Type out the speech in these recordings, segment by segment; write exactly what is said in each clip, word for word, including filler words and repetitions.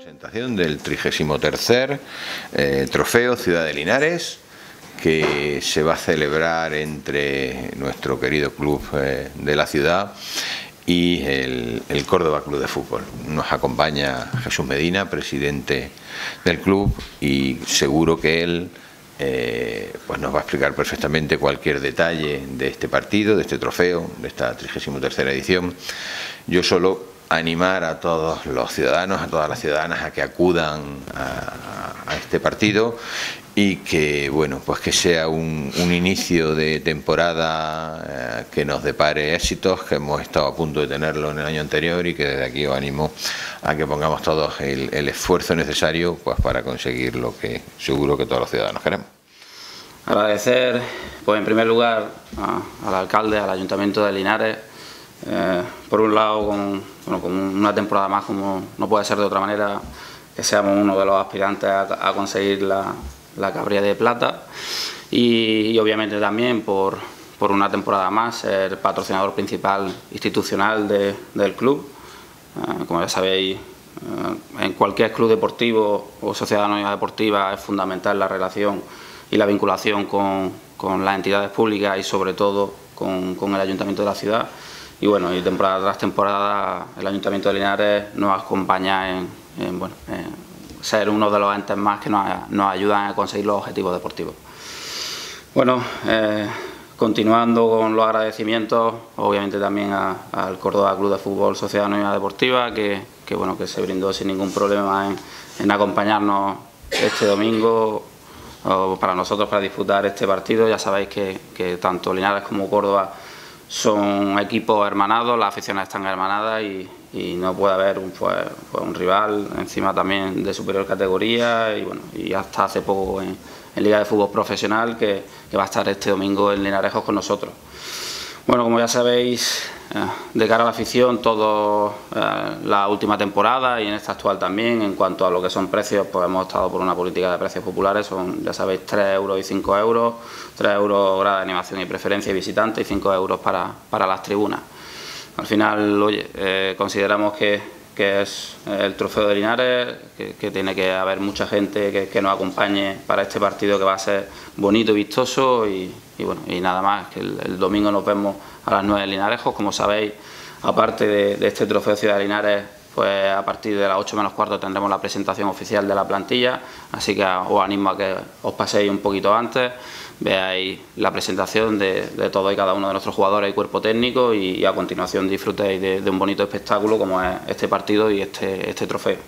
presentación del trigésimo tercer eh, Trofeo Ciudad de Linares, que se va a celebrar entre nuestro querido club eh, de la ciudad y el, el Córdoba Club de Fútbol. Nos acompaña Jesús Medina, presidente del club, y seguro que él eh, pues nos va a explicar perfectamente cualquier detalle de este partido, de este trofeo, de esta trigésimo tercera edición. Yo solo animar a todos los ciudadanos, a todas las ciudadanas a que acudan a, a este partido y que, bueno, pues que sea un, un inicio de temporada eh, que nos depare éxitos, que hemos estado a punto de tenerlo en el año anterior, y que desde aquí os animo a que pongamos todos el, el esfuerzo necesario pues para conseguir lo que seguro que todos los ciudadanos queremos. Agradecer, pues en primer lugar, a, al alcalde, al Ayuntamiento de Linares, Eh, por un lado, con, bueno, con una temporada más, como no puede ser de otra manera, que seamos uno de los aspirantes a, a conseguir la, la Cabría de Plata, y, y obviamente también por, por una temporada más ser patrocinador principal institucional de, del club. Eh, como ya sabéis, eh, en cualquier club deportivo o sociedad anónima deportiva es fundamental la relación y la vinculación con, con las entidades públicas y sobre todo con, con el Ayuntamiento de la ciudad. Y bueno, y temporada tras temporada el Ayuntamiento de Linares nos acompaña en, en, bueno, en ser uno de los entes más que nos, nos ayudan a conseguir los objetivos deportivos. Bueno, eh, continuando con los agradecimientos, obviamente también al Córdoba Club de Fútbol Sociedad Anónima Deportiva, que, que, bueno, que se brindó sin ningún problema en, en acompañarnos este domingo o para nosotros para disfrutar este partido. Ya sabéis que, que tanto Linares como Córdoba son equipos hermanados, las aficiones están hermanadas y, y no puede haber un, pues, pues un rival encima también de superior categoría, y bueno, y hasta hace poco en, en Liga de Fútbol Profesional, que, que va a estar este domingo en Linarejos con nosotros. Bueno, como ya sabéis, eh, de cara a la afición, todo eh, la última temporada y en esta actual también, en cuanto a lo que son precios, pues hemos estado por una política de precios populares, son, ya sabéis, tres euros y cinco euros, tres euros grada de animación y preferencia y visitante y cinco euros para, para las tribunas. Al final, oye, eh, consideramos que, que es el Trofeo de Linares, que, que tiene que haber mucha gente que, que nos acompañe para este partido, que va a ser bonito y vistoso, y, y bueno, y nada más, que el, el domingo nos vemos a las nueve en Linarejos. Como sabéis, aparte de, de este Trofeo Ciudad de Linares, pues a partir de las ocho menos cuarto tendremos la presentación oficial de la plantilla, así que os animo a que os paséis un poquito antes, veáis la presentación de, de todos y cada uno de nuestros jugadores y cuerpo técnico, y, y a continuación disfrutéis de, de un bonito espectáculo como es este partido y este, este trofeo.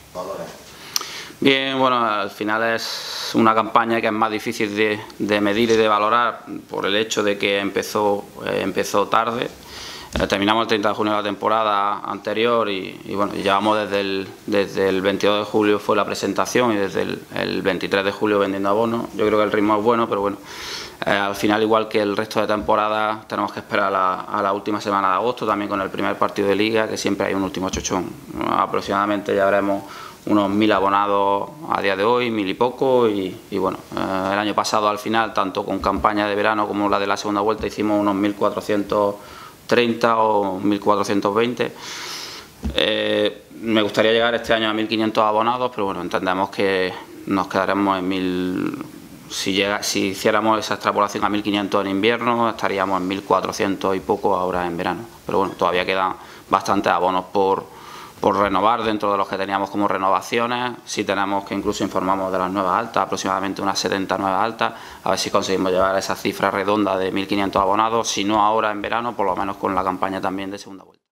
Bien, bueno, al final es una campaña que es más difícil de, de medir y de valorar por el hecho de que empezó, eh, empezó tarde. Eh, terminamos el treinta de junio de la temporada anterior y, y bueno, llevamos desde el, desde el veintidós de julio fue la presentación, y desde el, el veintitrés de julio vendiendo abonos. Yo creo que el ritmo es bueno, pero bueno, eh, al final, igual que el resto de temporada, tenemos que esperar a la, a la última semana de agosto, también con el primer partido de liga, que siempre hay un último chochón. Aproximadamente ya haremos unos mil abonados a día de hoy, mil y poco, y, y bueno, eh, el año pasado al final, tanto con campaña de verano como la de la segunda vuelta, hicimos unos mil cuatrocientos treinta o mil cuatrocientos veinte. Eh, me gustaría llegar este año a mil quinientos abonados, pero bueno, entendemos que nos quedaremos en mil. Si, llega, si hiciéramos esa extrapolación a mil quinientos en invierno, estaríamos en mil cuatrocientos y poco ahora en verano. Pero bueno, todavía quedan bastantes abonos por, por renovar dentro de los que teníamos como renovaciones. Si tenemos, que incluso informamos de las nuevas altas, aproximadamente unas setenta nuevas altas, a ver si conseguimos llevar esa cifra redonda de mil quinientos abonados, si no ahora en verano, por lo menos con la campaña también de segunda vuelta.